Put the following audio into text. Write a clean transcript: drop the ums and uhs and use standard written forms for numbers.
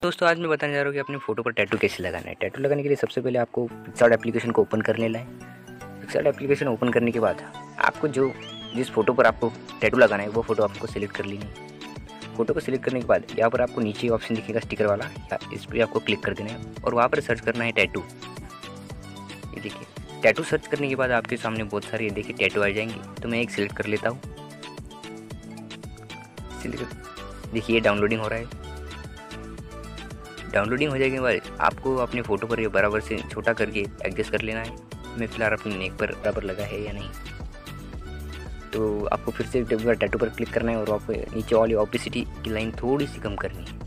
दोस्तों आज मैं बताने जा रहा हूँ कि अपनी फ़ोटो पर टैटू कैसे लगाना है। टैटू लगाने के लिए सबसे पहले आपको पिक्सार्ट एप्लीकेशन को ओपन कर लेना है। पिक्सार्ट एप्लीकेशन ओपन करने के बाद आपको जिस फ़ोटो पर आपको टैटू लगाना है वो फ़ोटो आपको सिलेक्ट कर लेनी है। फ़ोटो को सिलेक्ट करने के बाद यहाँ पर आपको नीचे ऑप्शन दिखेगा स्टिकर वाला, इस पर आपको क्लिक कर देना है और वहाँ पर सर्च करना है टैटू। ये देखिए टैटू सर्च करने के बाद आपके सामने बहुत सारे देखिए टैटू आ जाएंगे, तो मैं एक सिलेक्ट कर लेता हूँ। देखिए डाउनलोडिंग हो रहा है। डाउनलोडिंग हो जाने के बाद आपको अपने फ़ोटो पर ये बराबर से छोटा करके एडजस्ट कर लेना है। मैं फ़िलहाल अपनी नेक पर बराबर लगा है या नहीं, तो आपको फिर से टैटू पर क्लिक करना है और आपको नीचे वाली ऑपेसिटी की लाइन थोड़ी सी कम करनी है।